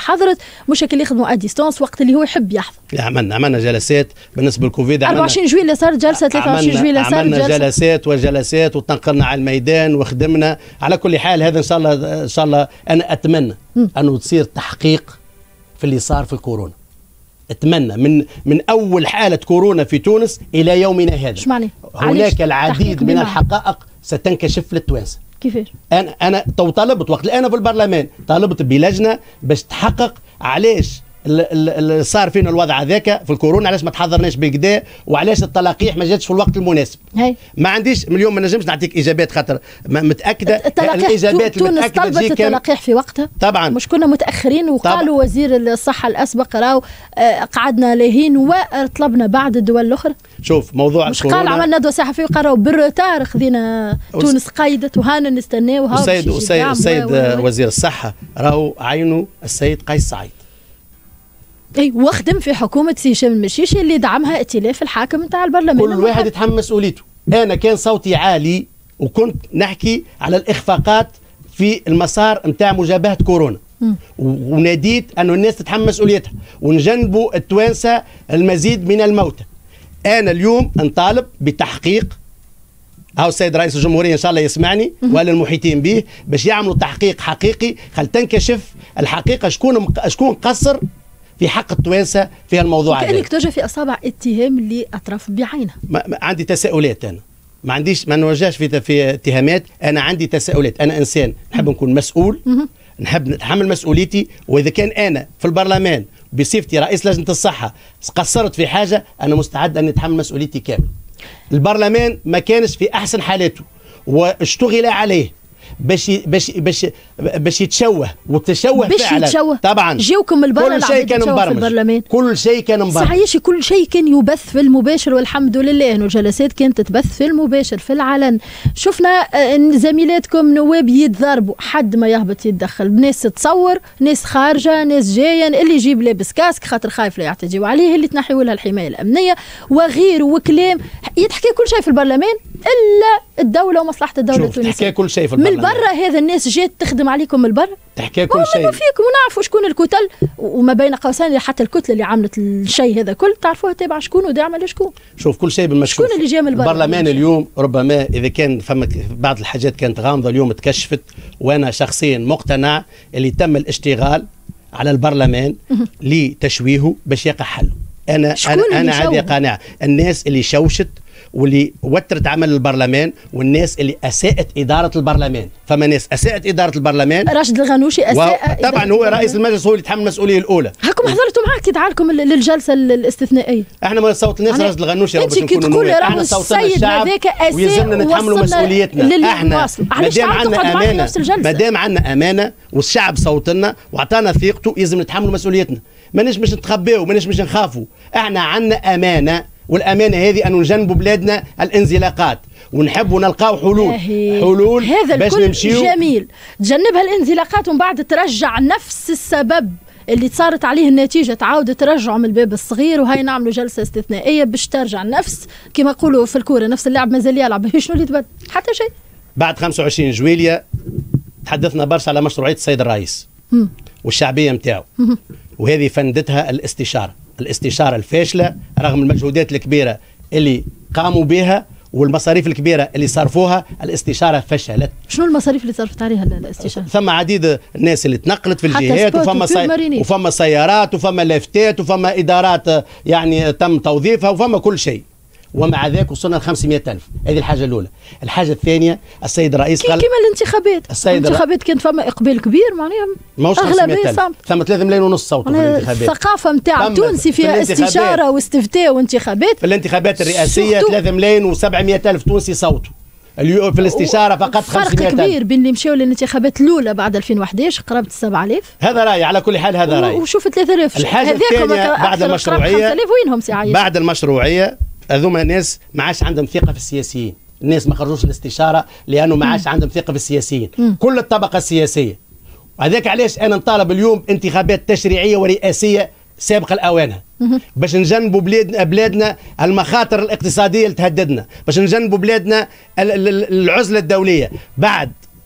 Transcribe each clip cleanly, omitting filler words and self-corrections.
حضرت مش اللي يخدموا اديستونس وقت اللي هو يحب يحضر. عملنا جلسات بالنسبه للكوفيد. 24 جويلية صارت جلسه، 23 جويلية صارت جلسه. عملنا جلسات وجلسات وتنقلنا على الميدان وخدمنا. على كل حال هذا ان شاء الله انا اتمنى انه تصير تحقيق في اللي صار في الكورونا. اتمنى من اول حاله كورونا في تونس الى يومنا هذا. ايش معنى؟ هناك العديد من الحقائق ستنكشف للتوانسه. كيفاش؟ انا طلبت وقت انا في البرلمان طالبت بلجنه باش تحقق علاش اللي صار فينا الوضع هذاك في الكورونا، علاش ما تحضرناش بالكدا، وعلاش التلقيح ما جاتش في الوقت المناسب. ما عنديش اليوم ما نجمش نعطيك اجابات خاطر متاكده الاجابات تونس طلبت التلقيح في وقتها طبعا، مش كنا متاخرين وقالوا وزير الصحه الاسبق راهو قعدنا لاهين وطلبنا بعد الدول الاخرى. شوف موضوع مش قال عملنا ندوه صحفيه وقالوا بالروتار خذينا تونس قيدت وهانا نستناو. السيد وزير الصحه راهو عينه السيد قيس سعيد. اي وخدم في حكومه سي هشام المشيشي اللي دعمها ائتلاف الحاكم نتاع البرلمان. كل واحد يتحمل مسؤوليته. انا كان صوتي عالي وكنت نحكي على الاخفاقات في المسار نتاع مجابهه كورونا، وناديت انه الناس تتحمل مسؤوليتها ونجنبوا التوانسه المزيد من الموتى. انا اليوم نطالب بتحقيق، هاو السيد رئيس الجمهوريه ان شاء الله يسمعني ولا المحيطين به باش يعملوا تحقيق حقيقي، خل تنكشف الحقيقه شكون قصر في حق التوانسه في الموضوع هذا. كأنك توجه في اصابع اتهام لاطراف بعينها. عندي تساؤلات، انا ما نوجهش في اتهامات، انا عندي تساؤلات. انا انسان نحب نكون مسؤول، نحب نتحمل مسؤوليتي، واذا كان انا في البرلمان بصفتي رئيس لجنه الصحه قصرت في حاجه انا مستعد ان نتحمل مسؤوليتي كامل. البرلمان ما كانش في احسن حالاته واشتغل عليه باش يتشوه وتشوه فعلا. يتشوه. طبعا جيوكم البرلمان كل شيء كان مبرمج، كل شيء كان مبرمج. صحيح كل شيء كان يبث في المباشر والحمد لله انه جلسات كانت تتبث في المباشر في العلن. شفنا زميلاتكم نواب يتضربوا، حد ما يهبط يتدخل، ناس تصور، ناس خارجه، ناس جايه، اللي يجيب لابس كاسك خاطر خايف لا يعتديوا عليه، اللي تنحيوا لها الحمايه الامنيه وغير وكلام. يتحكي كل شيء في البرلمان الا الدوله ومصلحه الدوله التونسيه. تحكي كل شيء في البرلمان. من برا هذا الناس جات تخدم عليكم من برا، تحكي كل شيء فيكم ونعرفوا شكون الكتل، وما بين قوسين حتى الكتله اللي عملت الشيء هذا كل تعرفوها تابعه شكون وداعمه لشكون. شوف كل شيء بالمشكوك. شكون اللي جاي من البرلمان اليوم ربما اذا كان فما بعض الحاجات كانت غامضه اليوم تكشفت، وانا شخصيا مقتنع اللي تم الاشتغال على البرلمان لتشويهه باش يقع حله. انا عندي قناعه الناس اللي شوشت واللي وترت عمل البرلمان والناس اللي اساءت اداره البرلمان. فما ناس اساءت اداره البرلمان. راشد الغنوشي اساء طبعا هو رئيس المجلس هو اللي يتحمل المسؤوليه الاولى. هاكم حضرتوا معاه كي دعالكم للجلسه الاستثنائيه. احنا ما صوتناش راشد الغنوشي باش نكونوا نواب. احنا صوتنا الشعب ويلزمنا نتحملوا مسؤوليتنا. احنا ما دام عندنا امانه والشعب صوتنا واعطانا ثقته يلزم نتحملوا مسؤوليتنا. ما نجمش نتخباو، ما نجمش نخافوا. احنا عندنا امانه، والامانه هذه ان نجنبوا بلادنا الانزلاقات ونحبوا نلقاو حلول هذا باش نمشيو. جميل، تجنبها الانزلاقات ومن بعد ترجع نفس السبب اللي صارت عليه النتيجه، تعاود ترجعوا من الباب الصغير وهي نعملوا جلسه استثنائيه باش ترجع نفس كما يقولوا في الكوره نفس اللاعب مازال يلعب. شنو اللي تبدل؟ حتى شيء. بعد 25 جويلية تحدثنا برشا على مشروعيه السيد الرئيس والشعبيه نتاعو، وهذه فندتها الاستشاره الفاشله رغم المجهودات الكبيره اللي قاموا بها والمصاريف الكبيره اللي صرفوها. الاستشاره فشلت. شنو المصاريف اللي صرفت عليها الاستشاره؟ ثم عديد الناس اللي تنقلت في الجهات وفما سيارات وفما لافتات وفما ادارات يعني تم توظيفها وفما كل شيء، ومع ذلك وصلنا ل 500,000. هذه الحاجه الاولى. الحاجه الثانيه السيد الرئيس قال كيما الانتخابات كانت فما اقبال كبير معناها ماهوش 500,000 ثم 3 مليون ونص صوت في الانتخابات. الثقافه نتاع التونسي فيها استشاره واستفتاء وانتخابات. في الانتخابات الرئاسيه 3 مليون و700,000 تونسي صوتوا. اليوم في الاستشاره فقط 500,000. فرق كبير بين اللي مشاو للانتخابات الاولى بعد 2011 قرابه 7,000. هذا راي على كل حال، هذا راي. وشوف 3,000. الحاجه الثانيه بعد المشروعيه 5,000 وينهم سي بعد المشروعيه هذوما ناس ما عادش عندهم ثقه في السياسيين. الناس ما خرجوش الاستشاره لانه ما عادش عندهم ثقه في السياسيين. كل الطبقه السياسيه. وهذاك علاش انا نطالب اليوم انتخابات تشريعيه ورئاسيه سابقه لاوانها باش نجنبوا بلادنا المخاطر الاقتصاديه اللي تهددنا، باش نجنبوا بلادنا العزله الدوليه. بعد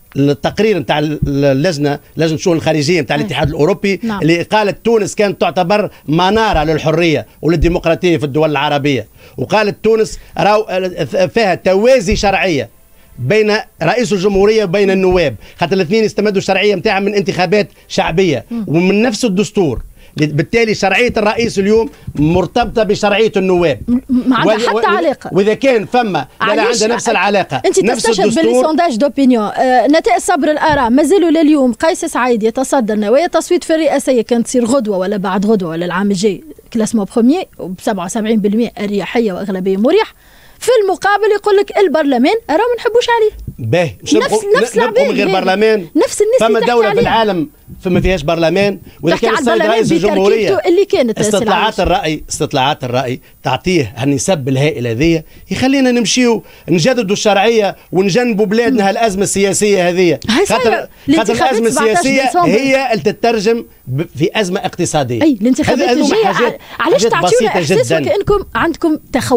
التقرير نتاع لجنه الشؤون الخارجيه نتاع الاتحاد الاوروبي اللي قالت تونس كانت تعتبر مناره للحريه وللديمقراطيه في الدول العربيه، وقالت تونس فيها توازي شرعيه بين رئيس الجمهوريه وبين النواب، خاطر الاثنين يستمدوا الشرعيه نتاعهم من انتخابات شعبيه ومن نفس الدستور. بالتالي شرعيه الرئيس اليوم مرتبطه بشرعيه النواب، ما عندها حتى علاقه. واذا كان فما لا عندها نفس العلاقه. انت تستشهد بالسونداج دوبينيون، نتائج صبر الاراء مازالوا لليوم قيس سعيد يتصدر نوايا التصويت في الرئاسيه، كانت تصير غدوه ولا بعد غدوه ولا العام الجاي كلاسمون بروميي ب 77% اريحيه واغلبيه مريح. في المقابل يقول لك البرلمان راه ما نحبوش عليه. باهي نفس العباد من غير برلمان. نفس الناس فما دولة في العالم فما فيهاش برلمان، واذا كان السيد رئيس الجمهورية اللي كانت استطلاعات الرأي تعطيه هالنسب الهائلة هذيا، يخلينا نمشيو نجددوا الشرعية ونجنبوا بلادنا هالأزمة السياسية هذيا. خاطر الأزمة السياسية هي اللي تترجم في أزمة اقتصادية. الانتخابات الجاية علاش تعطيونا احساس وكأنكم عندكم